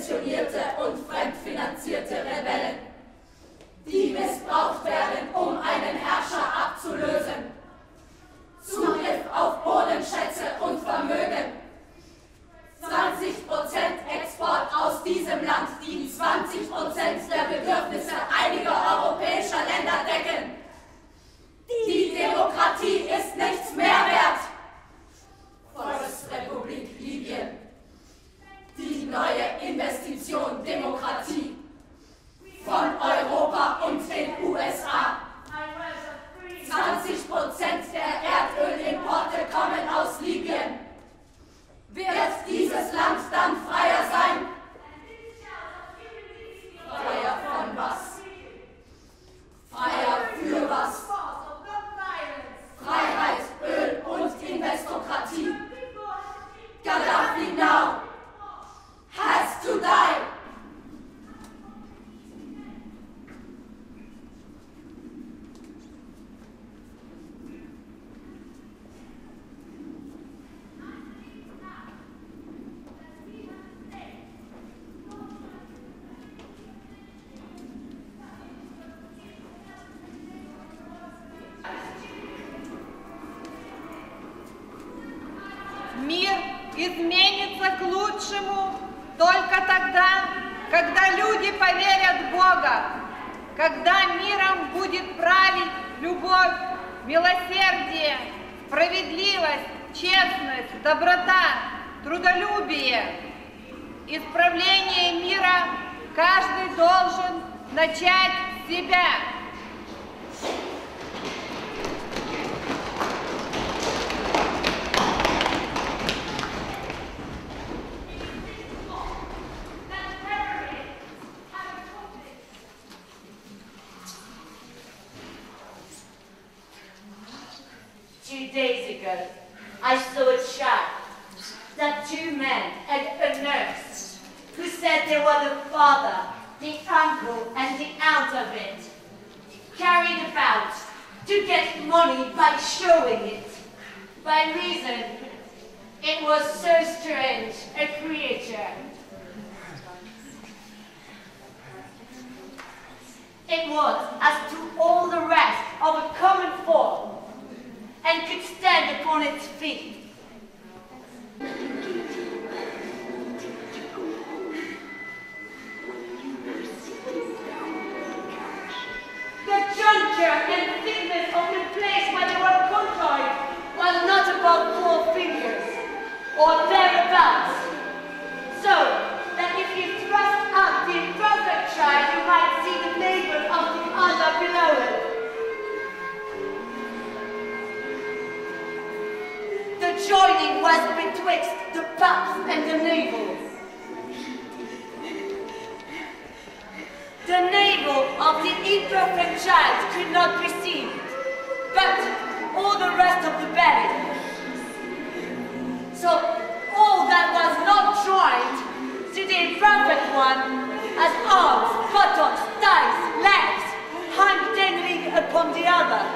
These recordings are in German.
subventionierte und fremdfinanzierte Rebellen, die missbraucht werden, um einen Herrscher abzulösen. Zugriff auf Bodenschätze und Vermögen. 20% Export aus diesem Land, die 20% der Bedürfnisse einiger europäischer Länder decken. Die Demokratie ist nichts mehr wert. Volksrepublik Libyen. Die neue Investition Demokratie. Von Europa und den USA. 20% der Erdölimporte kommen aus Libyen. Wird dieses Land dann freier sein? Freier von was? Freier für was? Freiheit, Öl und Investokratie. Gaddafi now has to die. Мир изменится к лучшему только тогда, когда люди поверят в Бога, когда миром будет править любовь, милосердие, справедливость, честность, доброта, трудолюбие. Исправление мира каждый должен начать с себя. Days ago, I saw a child, that two men and a nurse, who said they were the father, the uncle, and the aunt of it, carried about to get money by showing it, by reason it was so strange a creature. It was as to all the rest of a common form, and could stand upon its feet. The juncture and thickness of the place where they were conjoined was not above 4 fingers, or thereabouts, so that if you thrust up the imperfect child, you might see the navel of the other below it. The joining was betwixt the paps and the navel. The navel of the imperfect child could not perceive it, but all the rest of the belly. So all that was not joined to the imperfect one, as arms, buttocks, thighs, legs, hung dangling upon the other.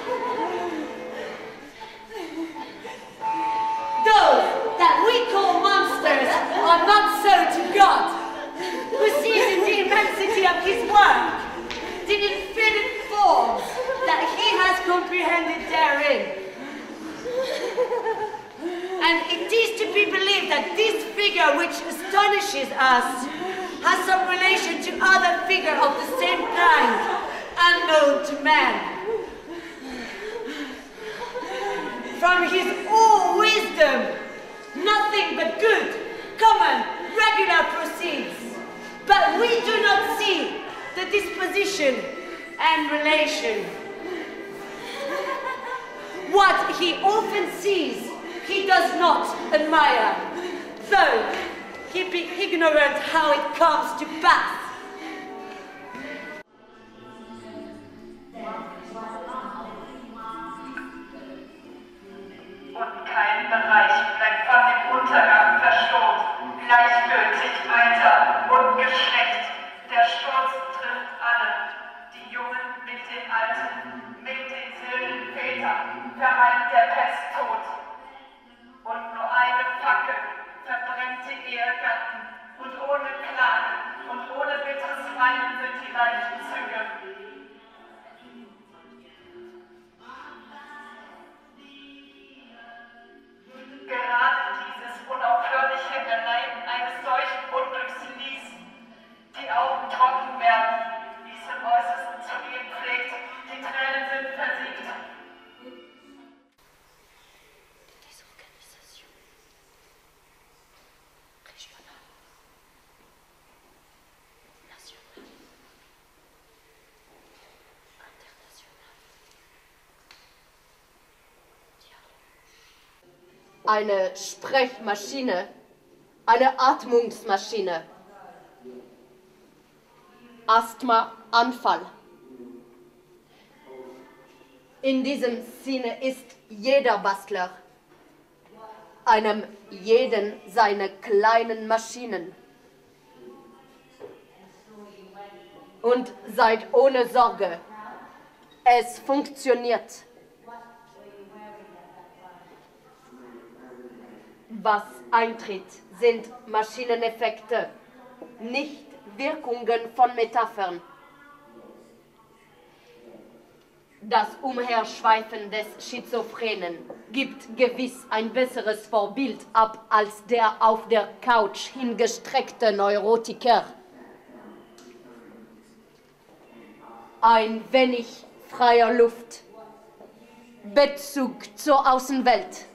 Those that we call monsters are not so to God, who sees in the immensity of his work the infinite forms that he has comprehended therein. And it is to be believed that this figure which astonishes us has some relation to other figures of the same kind, unknown to man. From his all wisdom, nothing but good, common, regular proceeds. But we do not see the disposition and relation. What he often sees, he does not admire, though he be ignorant how it comes to pass. Und kein Bereich bleibt von dem Untergang verschont, gleichgültig Alter und Geschlecht. Der Sturz trifft alle, die Jungen mit den Alten, mit den Söhnen Väter, vermeint der Pesttod. Und nur eine Fackel verbrennte Ehegatten und ohne Klage eine Sprechmaschine, eine Atmungsmaschine. Asthmaanfall. In diesem Sinne ist jeder Bastler einem jeden seine kleinen Maschinen. Und seid ohne Sorge, es funktioniert. Was eintritt, sind Maschineneffekte, nicht Wirkungen von Metaphern. Das Umherschweifen des Schizophrenen gibt gewiss ein besseres Vorbild ab als der auf der Couch hingestreckte Neurotiker. Ein wenig freier Luft, Bezug zur Außenwelt.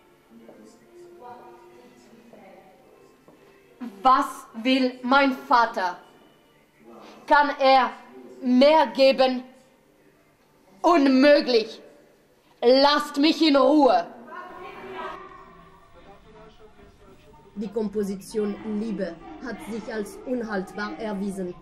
Was will mein Vater? Kann er mehr geben? Unmöglich! Lasst mich in Ruhe! Die Komposition Liebe hat sich als unhaltbar erwiesen.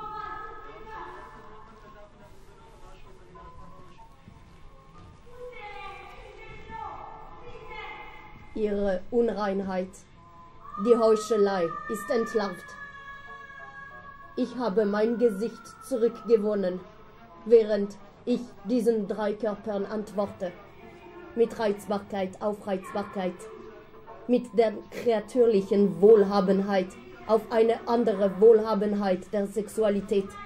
Ihre Unreinheit, die Heuchelei ist entlarvt. Ich habe mein Gesicht zurückgewonnen, während ich diesen 3 Körpern antworte. Mit Reizbarkeit auf Reizbarkeit, mit der kreatürlichen Wohlhabenheit auf eine andere Wohlhabenheit der Sexualität.